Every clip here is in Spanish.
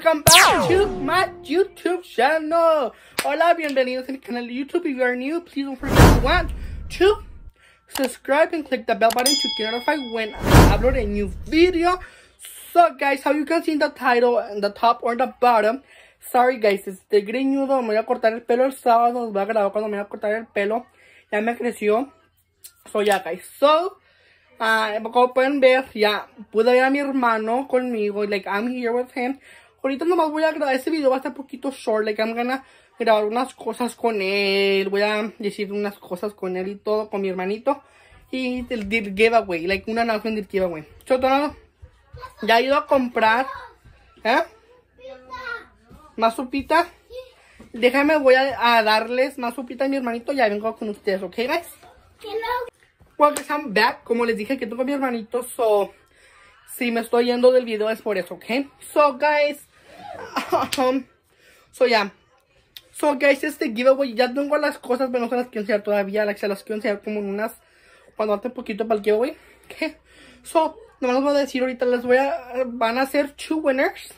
welcome back to my YouTube channel. Hola, bienvenidos a mi canal de YouTube. If you are new, please don't forget to subscribe and click the bell button to get notified when I upload a new video. So guys, how you can see in the title in the top or the bottom, sorry guys, greñudo, me voy a cortar el pelo el sábado, os voy a grabar cuando me voy a cortar el pelo, ya me creció. So yeah guys, so como pueden ver, ya pude ver a mi hermano conmigo, like I'm here with him. Ahorita nomás voy a grabar, este video va a estar un poquito short, like I'm gonna grabar unas cosas con él, voy a decir unas cosas con él y todo, con mi hermanito. Y el giveaway, like una announcement del giveaway. So todo, ya he ido a comprar, más sopita. Déjame, voy a darles más sopita a mi hermanito, ya vengo con ustedes, ¿ok guys? Well guys, I'm back. Como les dije que tengo a mi hermanito, so si me estoy yendo del video es por eso, ¿ok? So guys, so guys, este giveaway, ya tengo las cosas, pero no se las quiero enseñar todavía, like, se las quiero enseñar como en unas, cuando hace poquito para el giveaway, ¿ok? So, no les voy a decir ahorita, van a ser 2 winners,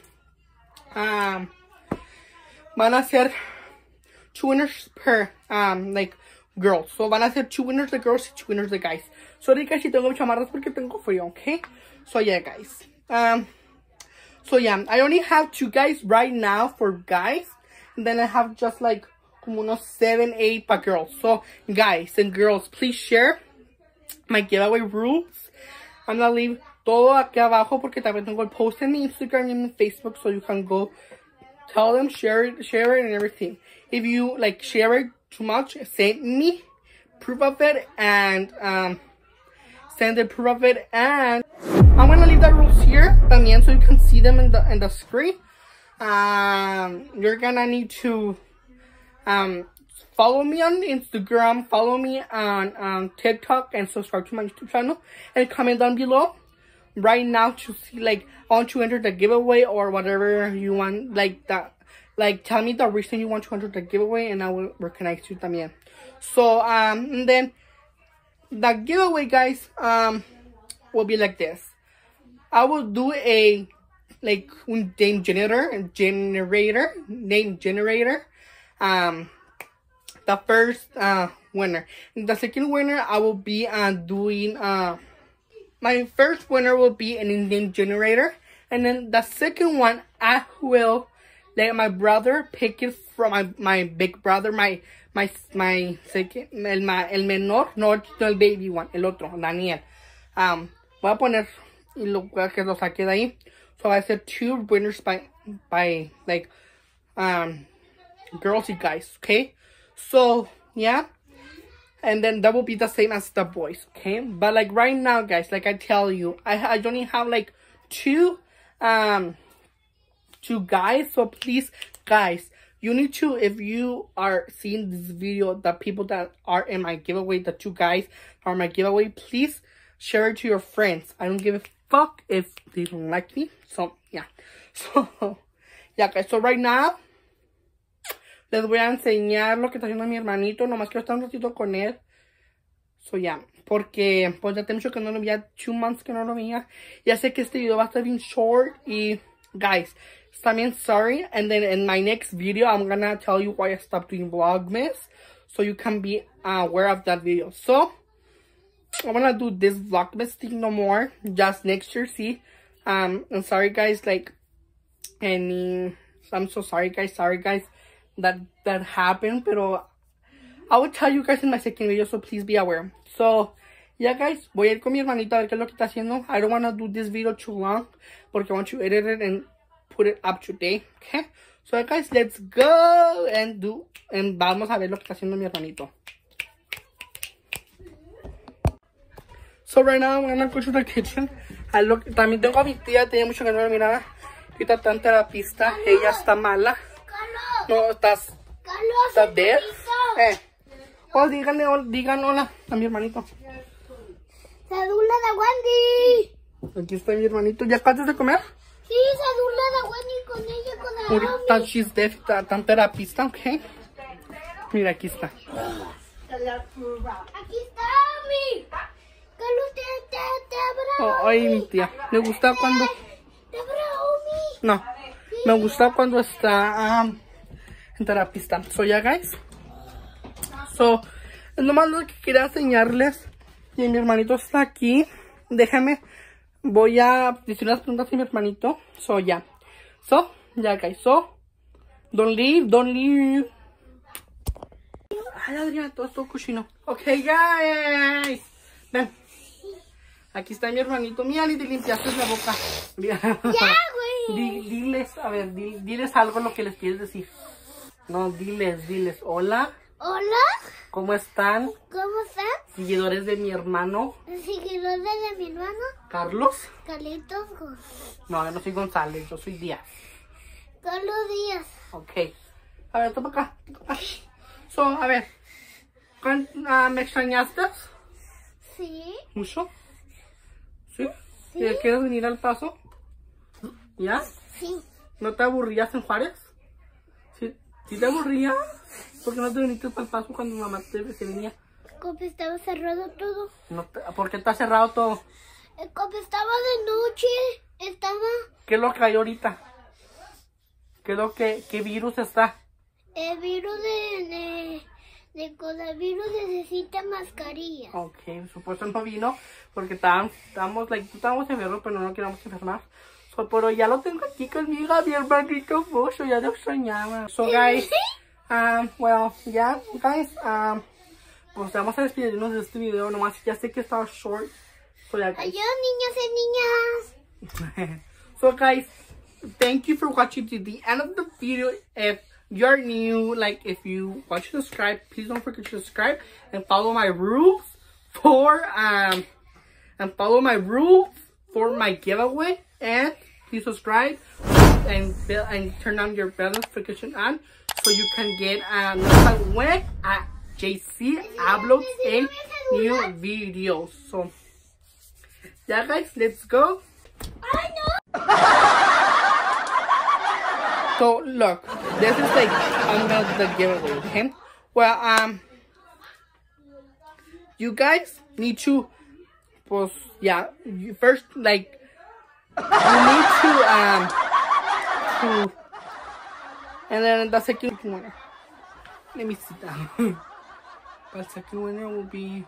van a ser 2 winners per, like, girls. So van a ser 2 winners de girls y 2 winners de guys. Sorry guys si tengo chamarras porque tengo frío, okay? So yeah guys. So yeah, I only have 2 guys right now for guys. And then I have just like como unos 7, 8 para girls. So guys and girls, please share my giveaway rules. I'm gonna leave todo aquí abajo porque también tengo el post en mi Instagram and mi Facebook. So you can go tell them, share it and everything. If you like share it too much, send me proof of it and send the proof of it, and I'm gonna leave the rules here también so you can see them in the screen. You're gonna need to follow me on Instagram, follow me on TikTok, and subscribe to my YouTube channel, and comment down below right now to see, like, I want to enter the giveaway or whatever you want, like that. Like, tell me the reason you want to enter the giveaway and I will recognize you también. So, and then the giveaway, guys, will be like this. I will do a, like, un name generator. The first winner. The second winner, I will be doing, my first winner will be an in-game generator. And then the second one, I will let my brother pick it from my big brother, my second, el menor, no el baby one, el otro, Daniel. Voy a poner, y que lo saque de ahí. So I said 2 winners by like, girls and guys, okay? So, yeah. And then that will be the same as the boys, okay? But like right now, guys, like I tell you, I only have like 2 guys. So please guys, you need to, if you are seeing this video, the people that are in my giveaway, the 2 guys are my giveaway, please share it to your friends. I don't give a fuck if they don't like me. So yeah, so yeah guys, so right now les voy a enseñar lo que está haciendo mi hermanito. Nomás quiero estar un ratito con él. So yeah, porque pues ya tengo mucho que no lo veía, 2 months que no lo veía. Ya sé que este video va a estar bien short. Y guys, también sorry. And then in my next video, I'm gonna tell you why I stopped doing Vlogmas, so you can be aware of that video. So I'm gonna do this Vlogmas thing no more. Just next year, see. I'm sorry guys, like, I'm so sorry guys. Sorry guys that happened. Pero I will tell you guys in my second video, so please be aware. So yeah guys, voy a ir con mi hermanito a ver qué es lo que está haciendo. I don't want to do this video too long porque I want to edit it and put it up today, okay? So guys, let's go and vamos a ver lo que está haciendo mi hermanito. So right now I'm gonna go to the kitchen. También tengo a mi tía, tenía mucho que no la miraba. Ahorita está en terapista, ella está mala. No, estás dead. Oh, digan hola a mi hermanito. Cédula de Wendy. Aquí está mi hermanito. ¿Ya acabas de comer? Sí, cédula de Wendy con ella, con Naomi. Ahorita she's deaf, está en terapista, ok. Mira, aquí está. Aquí está mi. Carlos, te abrazo. Oh, ay, mi tía. ¿Le gusta cuando? Te abrazo, mi. No. Sí, Me gusta cuando está en terapista. So, ya, guys. So, es nomás lo que quería enseñarles. Y mi hermanito está aquí. Déjame. Voy a decir unas preguntas a mi hermanito. So, ya. So, ya, guys. So, don't leave, don't leave. Ay, Adriana, todo esto cochino. Ok, guys. Ven. Aquí está mi hermanito. Mira, ni te limpiaste la boca. Ya, güey. Diles, a ver, diles algo lo que les quieres decir. No, diles. Hola. Hola. ¿Cómo están? ¿Cómo están? Seguidores de mi hermano. Seguidores de mi hermano. Carlos. Carlitos. No, yo no soy González, yo soy Díaz. Carlos Díaz. Ok. A ver, toma acá. So, a ver. ¿Me extrañaste? Sí. ¿Mucho? ¿Sí? Sí. ¿Quieres venir al Paso? ¿Ya? Sí. ¿No te aburrías en Juárez? ¿Sí te aburrías? ¿Por qué no te viniste para el Paso cuando mi mamá se venía? Porque estaba cerrado todo. ¿Por qué está cerrado todo? Porque estaba de noche. ¿Qué es lo que hay ahorita? ¿Qué virus está? El virus de coronavirus necesita mascarilla. Ok, supuesto no vino porque estábamos enfermos, pero no queríamos enfermar. So, pero ya lo tengo aquí conmigo, mi hermanito Bocho, ya lo extrañaba. So, guys, well, yeah, guys, pues vamos a despedirnos de este video. Nomás ya sé que estaba short. So, yeah, guys. Adiós, niños y niñas. So, guys, thank you for watching to the end of the video. If you're new, like, if you want to subscribe, please don't forget to subscribe and follow my rules for my giveaway. And please subscribe and turn on your bell notification on so you can get notified when JC uploads a new video. So, yeah, guys, let's go. Ay, no. So look, this is like the giveaway, okay? Well, you guys need to, pues, yeah, first, like, you need to, and then the second winner. Let me sit down. The second winner will be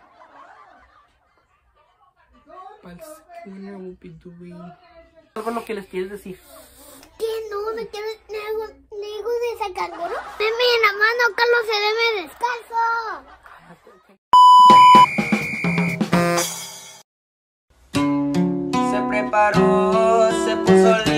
doing. Algo lo que les quieres decir. ¿Qué no? ¿Me quieres nego de sacar goro? Deme la mano, Carlos se debe descalzo. Se preparó, se puso